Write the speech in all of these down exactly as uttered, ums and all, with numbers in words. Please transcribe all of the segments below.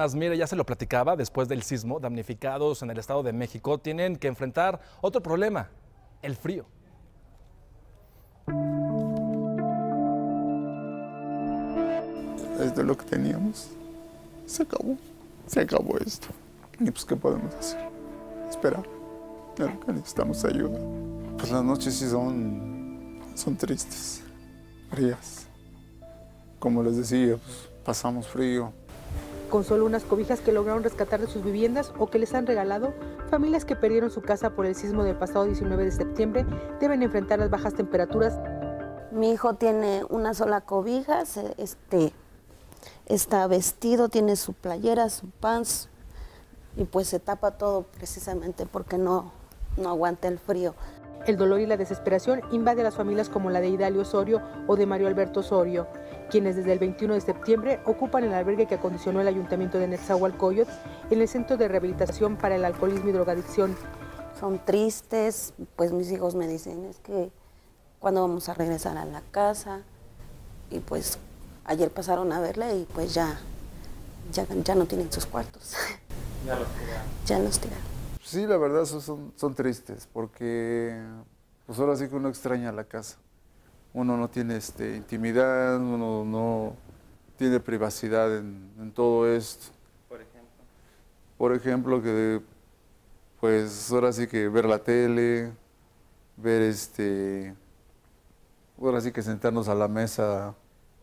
Más, mire, ya se lo platicaba, después del sismo, damnificados en el Estado de México tienen que enfrentar otro problema, el frío. Es de lo que teníamos. Se acabó. Se acabó esto. Y pues, ¿qué podemos hacer? Esperar. Claro que necesitamos ayuda. Pues las noches sí son, son tristes, frías. Como les decía, pues, pasamos frío. Con solo unas cobijas que lograron rescatar de sus viviendas o que les han regalado, familias que perdieron su casa por el sismo del pasado diecinueve de septiembre deben enfrentar las bajas temperaturas. Mi hijo tiene una sola cobija, se, este, está vestido, tiene su playera, su pants, y pues se tapa todo precisamente porque no, no aguanta el frío. El dolor y la desesperación invade a las familias como la de Idalio Osorio o de Mario Alberto Osorio, quienes desde el veintiuno de septiembre ocupan el albergue que acondicionó el Ayuntamiento de Nezahualcóyotl en el Centro de Rehabilitación para el Alcoholismo y Drogadicción. Son tristes, pues mis hijos me dicen, es que cuando vamos a regresar a la casa, y pues ayer pasaron a verla y pues ya, ya, ya no tienen sus cuartos. Ya los tiraron. Ya los tiraron. Sí, la verdad son, son tristes porque pues ahora sí que uno extraña la casa. Uno no tiene este, intimidad, uno no tiene privacidad en, en todo esto. Por ejemplo. Por ejemplo, que pues ahora sí que ver la tele, ver este, ahora sí que sentarnos a la mesa,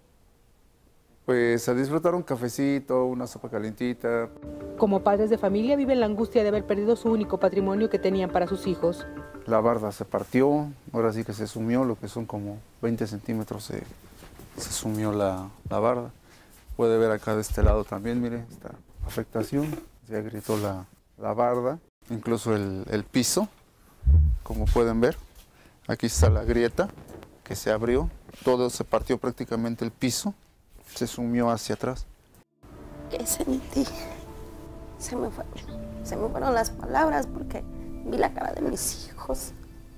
pues a disfrutar un cafecito, una sopa calientita. Como padres de familia viven la angustia de haber perdido su único patrimonio que tenían para sus hijos. La barda se partió, ahora sí que se sumió, lo que son como veinte centímetros se, se sumió la, la barda. Puede ver acá de este lado también, mire, esta afectación, se agrietó la, la barda, incluso el, el piso, como pueden ver. Aquí está la grieta que se abrió, todo se partió prácticamente el piso, se sumió hacia atrás. ¿Qué sentí? Se me fueron, se me fueron las palabras porque vi la cara de mis hijos.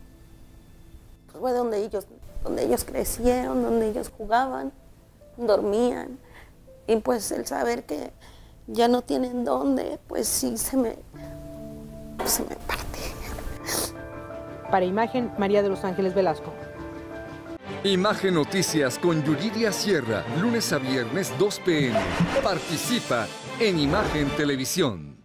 Pues fue donde ellos, donde ellos crecieron, donde ellos jugaban, dormían. Y pues el saber que ya no tienen dónde, pues sí se me, pues se me parte. Para Imagen, María de los Ángeles Velasco. Imagen Noticias con Yuridia Sierra, lunes a viernes dos p m Participa en Imagen Televisión.